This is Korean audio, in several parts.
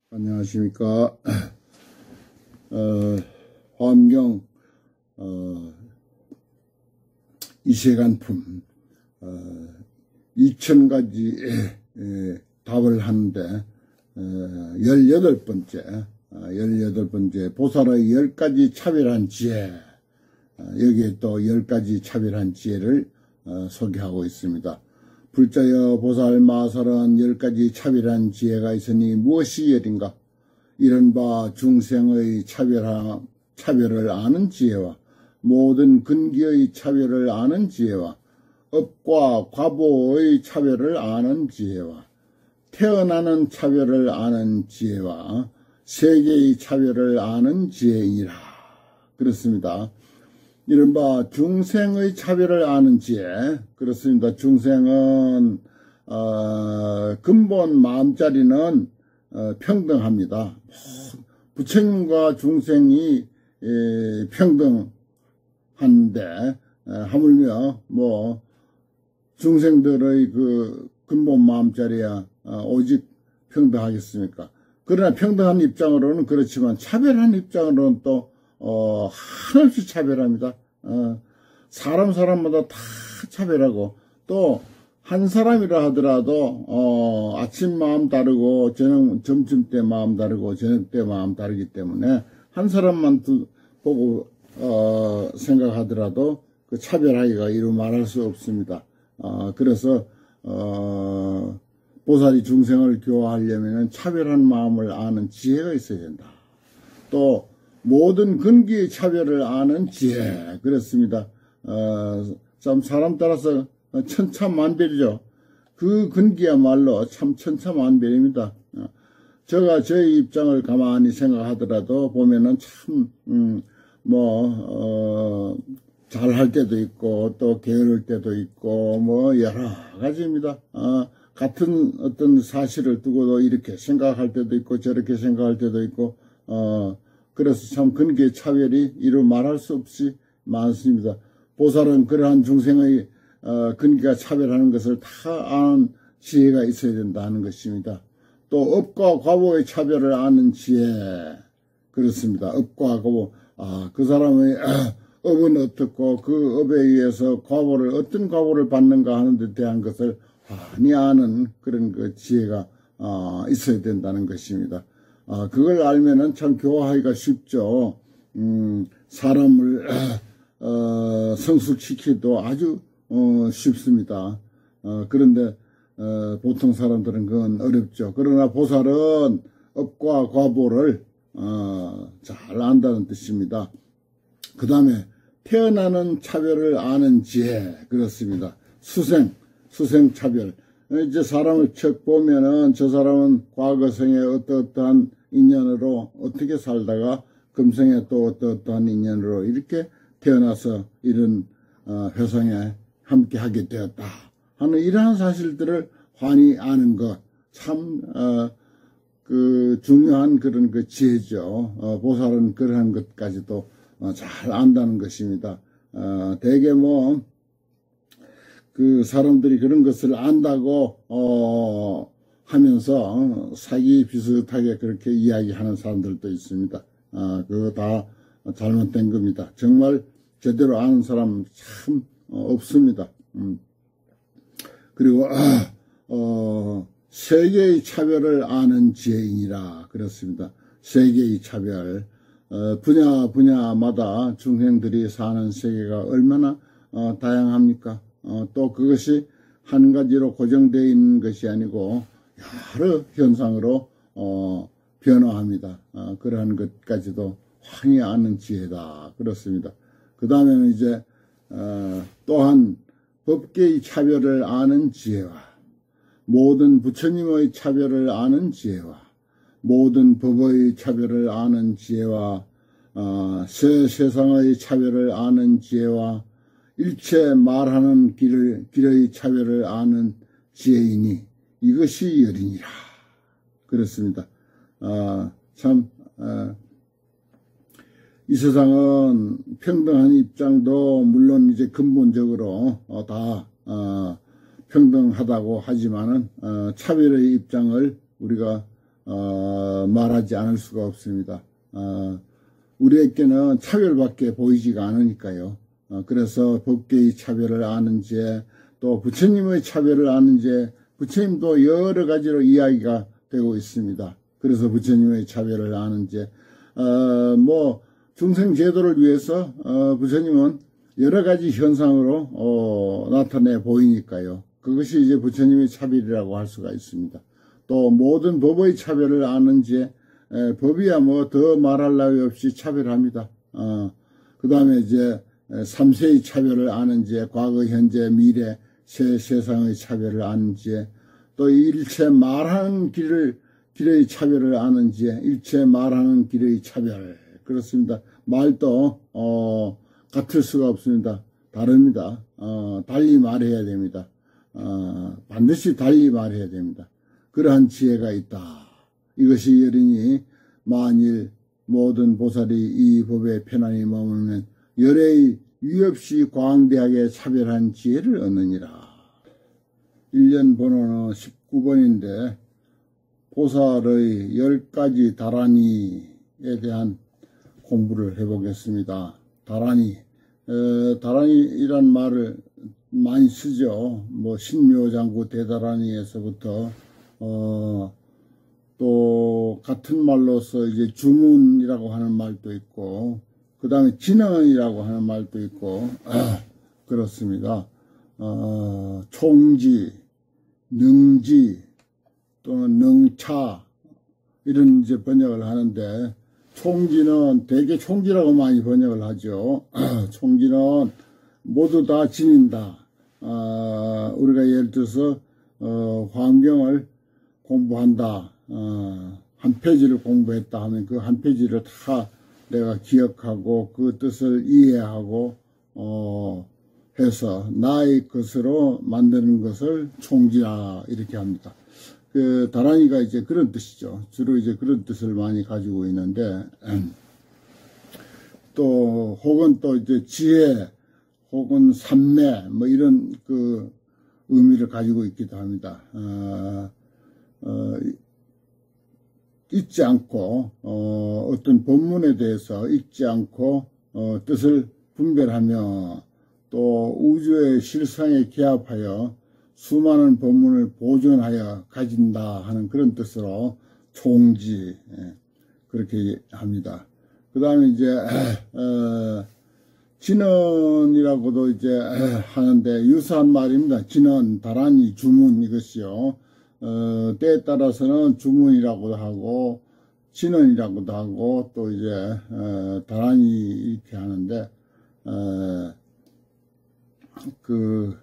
안녕하십니까. 환경, 이세간품, 2000가지 답을 하는데, 18번째, 보살의 10가지 차별한 지혜, 여기에 또 10가지 차별한 지혜를 소개하고 있습니다. 불자여 보살 마살은 10가지 차별한 지혜가 있으니 무엇이 열인가? 이른바 중생의 차별을 아는 지혜와 모든 근기의 차별을 아는 지혜와 업과 과보의 차별을 아는 지혜와 태어나는 차별을 아는 지혜와 세계의 차별을 아는 지혜이니라. 그렇습니다. 이른바 중생의 차별을 아는 지혜. 그렇습니다. 중생은 근본 마음자리는 평등합니다. 부처님과 중생이 평등한데 하물며 중생들의 그 근본 마음자리야 오직 평등하겠습니까? 그러나 평등한 입장으로는 그렇지만 차별한 입장으로는 또 한없이 차별합니다. 사람마다 다 차별하고 또 한 사람이라 하더라도 아침 마음 다르고 점심 때 마음 다르고 저녁 때 마음 다르기 때문에 한 사람만 보고 생각하더라도 그 차별하기가 이루 말할 수 없습니다. 그래서 보살이 중생을 교화하려면 차별한 마음을 아는 지혜가 있어야 된다. 또 모든 근기의 차별을 아는 지혜. 그렇습니다. 참 사람 따라서 천차만별이죠. 그 근기야말로 참 천차만별입니다. 제가 저의 입장을 가만히 생각하더라도 보면은 참 잘할 때도 있고 또 게으를 때도 있고 여러 가지입니다. 같은 어떤 사실을 두고도 이렇게 생각할 때도 있고 저렇게 생각할 때도 있고 그래서 참 근기의 차별이 이루 말할 수 없이 많습니다. 보살은 그러한 중생의 근기가 차별하는 것을 다 아는 지혜가 있어야 된다는 것입니다. 또 업과 과보의 차별을 아는 지혜. 그렇습니다. 업과 과보. 그 사람의 업은 어떻고 그 업에 의해서 어떤 과보를 받는가 하는 데 대한 것을 많이 아는 그런 그 지혜가 있어야 된다는 것입니다. 그걸 알면은 참 교화하기가 쉽죠. 사람을 성숙시키기도 아주 쉽습니다. 그런데 보통 사람들은 그건 어렵죠. 그러나 보살은 업과 과보를 잘 안다는 뜻입니다. 그 다음에 태어나는 차별을 아는 지혜. 그렇습니다. 수생 차별. 이제 사람을 척 보면은 저 사람은 과거생에 어떠한 인연으로 어떻게 살다가 금생에 또 어떠한 인연으로 이렇게 태어나서 이런 회상에 함께 하게 되었다 하는 이러한 사실들을 환히 아는 것 참 중요한 그런 그 지혜죠. 보살은 그러한 것까지도 잘 안다는 것입니다. 대개 그 사람들이 그런 것을 안다고 하면서 사기 비슷하게 그렇게 이야기하는 사람들도 있습니다. 그거 다 잘못된 겁니다. 정말 제대로 아는 사람 참 없습니다. 그리고 세계의 차별을 아는 지혜이니라. 그렇습니다. 세계의 차별. 분야마다 중생들이 사는 세계가 얼마나 다양합니까? 또 그것이 한 가지로 고정되어 있는 것이 아니고 여러 현상으로 변화합니다. 그러한 것까지도 환히 아는 지혜다. 그렇습니다. 그 다음에는 이제 또한 법계의 차별을 아는 지혜와 모든 부처님의 차별을 아는 지혜와 모든 법의 차별을 아는 지혜와 세상의 차별을 아는 지혜와 일체 말하는 길의 차별을 아는 지혜이니 이것이 열이니라. 그렇습니다. 이 세상은 평등한 입장도 물론 이제 근본적으로 다 평등하다고 하지만은 차별의 입장을 우리가 말하지 않을 수가 없습니다. 우리에게는 차별밖에 보이지가 않으니까요. 그래서 법계의 차별을 아는 죄, 또 부처님의 차별을 아는 죄, 부처님도 여러 가지로 이야기가 되고 있습니다. 그래서 부처님의 차별을 아는 죄, 뭐 중생 제도를 위해서 부처님은 여러 가지 현상으로 나타내 보이니까요. 그것이 이제 부처님의 차별이라고 할 수가 있습니다. 또 모든 법의 차별을 아는 죄, 법이야 뭐 더 말할 나위 없이 차별합니다. 그 다음에 이제 삼세의 차별을 아는 죄, 과거, 현재, 미래, 세상의 차별을 아는 죄, 또 일체 말하는 길의 차별을 아는 죄, 일체 말하는 길의 차별. 그렇습니다. 말도 같을 수가 없습니다. 다릅니다. 달리 말해야 됩니다. 반드시 달리 말해야 됩니다. 그러한 지혜가 있다. 이것이 여리니 만일 모든 보살이 이 법에 편안히 머물면 열의 위없이 광대하게 차별한 지혜를 얻느니라. 1년 번호는 19번인데 보살의 10가지 다라니에 대한 공부를 해보겠습니다. 다라니, 다라니란 말을 많이 쓰죠. 뭐 신묘장구 대다라니에서부터 또 같은 말로서 이제 주문이라고 하는 말도 있고, 그 다음에 진언이라고 하는 말도 있고, 그렇습니다. 총지, 능지, 또는 능차, 이런 이제 번역을 하는데, 총지는 대개 총지라고 많이 번역을 하죠. 총지는 모두 다 지닌다. 우리가 예를 들어서, 환경을 공부한다. 한 페이지를 공부했다 하면 그 한 페이지를 다 내가 기억하고 그 뜻을 이해하고 해서 나의 것으로 만드는 것을 총지라 이렇게 합니다. 그 다라니가 이제 그런 뜻이죠. 주로 이제 그런 뜻을 많이 가지고 있는데 또 혹은 또 이제 지혜 혹은 삼매 뭐 이런 그 의미를 가지고 있기도 합니다. 잊지 않고 어떤 법문에 대해서 잊지 않고 뜻을 분별하며 또 우주의 실상에 기합하여 수많은 법문을 보존하여 가진다 하는 그런 뜻으로 총지 그렇게 합니다. 그 다음에 이제 진언이라고도 이제 하는데 유사한 말입니다. 진언, 다라니, 주문 이것이요. 때에 따라서는 주문이라고도 하고 진언이라고도 하고 또 이제 다라니 이렇게 하는데 그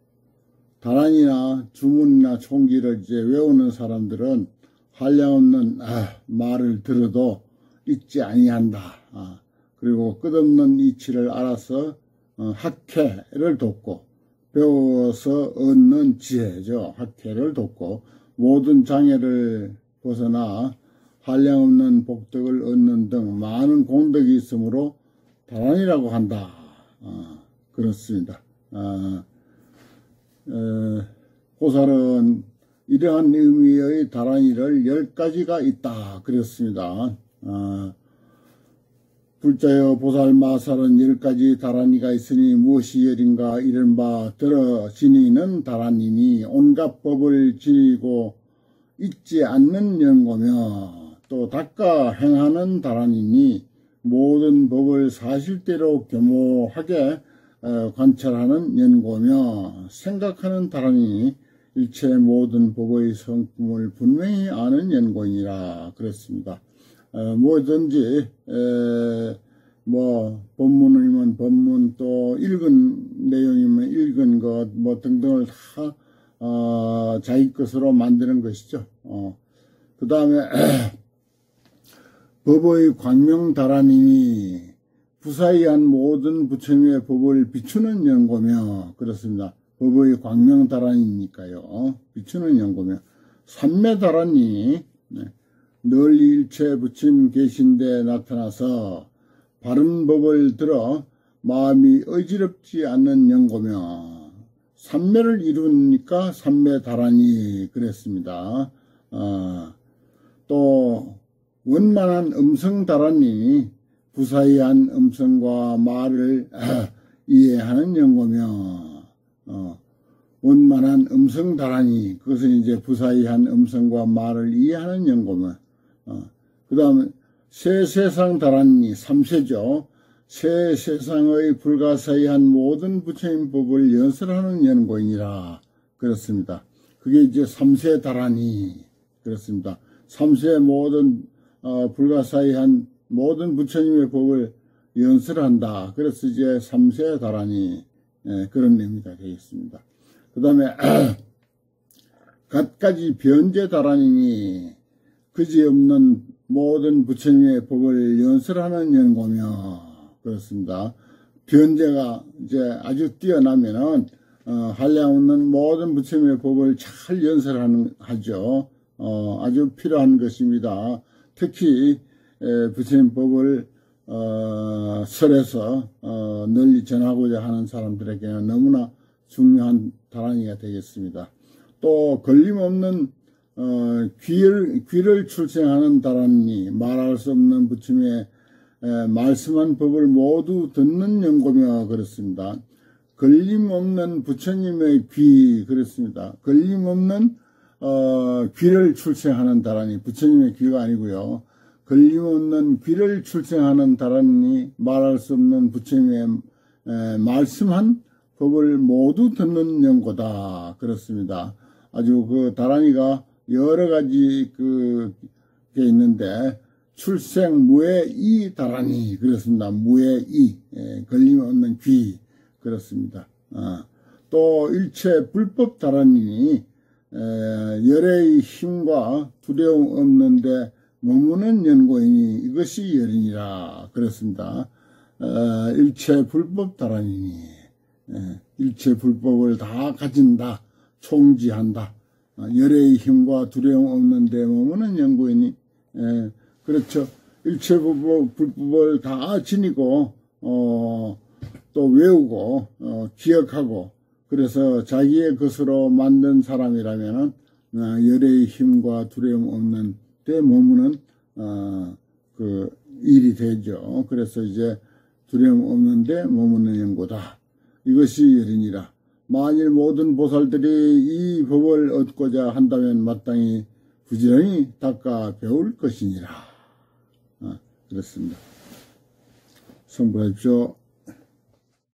다란이나 주문이나 총기를 이제 외우는 사람들은 한량없는 말을 들어도 잊지 아니한다. 그리고 끝없는 이치를 알아서 학회를 돕고 배워서 얻는 지혜죠. 학회를 돕고 모든 장애를 벗어나 한량없는 복덕을 얻는 등 많은 공덕이 있으므로 다란이라고 한다. 그렇습니다. 보살은 이러한 의미의 다라니를 10가지가 있다. 그랬습니다. 불자여 보살 마살은 10가지 다라니가 있으니 무엇이 열인가 이른바 들어 지니는 다라니니 온갖 법을 지니고 잊지 않는 연고며 또 닦아 행하는 다라니니 모든 법을 사실대로 교모하게 관찰하는 연고며 생각하는 다라니 일체 모든 법의 성품을 분명히 아는 연고이니라 그랬습니다. 뭐든지 뭐 법문이면 법문 또 읽은 내용이면 읽은 것 뭐 등등을 다 자기 것으로 만드는 것이죠. 그 다음에 법의 광명다라니니 부사이한 모든 부처님의 법을 비추는 연고며 그렇습니다. 법의 광명다라니니까요. 비추는 연고며 삼매다라니 널리 일체 부처님 계신데 나타나서 바른 법을 들어 마음이 어지럽지 않는 연고며 삼매를 이루니까 삼매다라니 그랬습니다. 또 또 원만한 음성달하니 부사이한 음성과 말을 이해하는 연고며 원만한 음성달하니 그것은 이제 부사이한 음성과 말을 이해하는 연고며 그 다음에 새 세상 달하니 3세죠. 새 세상의 불가사의한 모든 부처님 법을 연설하는 연고이니라. 그렇습니다. 그게 이제 3세 달하니 그렇습니다. 3세 모든 불가사의한 모든 부처님의 법을 연설한다. 그래서 이제 3세 달하니 그런 의미가 되겠습니다. 그 다음에 갖가지 변제 달하니 그지없는 모든 부처님의 법을 연설하는 연고며 그렇습니다. 변제가 이제 아주 뛰어나면은 한량없는 모든 부처님의 법을 잘 연설하죠. 아주 필요한 것입니다. 특히 부처님 법을 설에서 널리 전하고자 하는 사람들에게는 너무나 중요한 달하니가 되겠습니다. 또 걸림없는 귀를 출생하는 달하니 말할 수 없는 부처님의 말씀한 법을 모두 듣는 연고며 그렇습니다. 걸림없는 부처님의 귀 그렇습니다. 걸림없는 귀를 출생하는 달하니 부처님의 귀가 아니고요. 걸림없는 귀를 출생하는 달하니 말할 수 없는 부처님의 말씀한 법을 모두 듣는 연고다. 그렇습니다. 아주 그 달하니가 여러 가지 게 있는데 출생 무해이 달하니 그렇습니다. 무해이 걸림없는 귀 그렇습니다. 또 일체 불법 달하니 열의 힘과 두려움 없는데 머무는 연고이니 이것이 열이니라. 그렇습니다. 일체 불법 달하니 일체 불법을 다 가진다. 총지한다. 열의 힘과 두려움 없는데 머무는 연고이니 그렇죠. 일체 불법을 다 지니고 또 외우고 기억하고 그래서 자기의 것으로 만든 사람이라면은 열의 힘과 두려움 없는 데 머무는 그 일이 되죠. 그래서 이제 두려움 없는 데 머무는 연고다. 이것이 열이니라. 만일 모든 보살들이 이 법을 얻고자 한다면 마땅히 부지런히 닦아 배울 것이니라. 그렇습니다. 성불하십시오.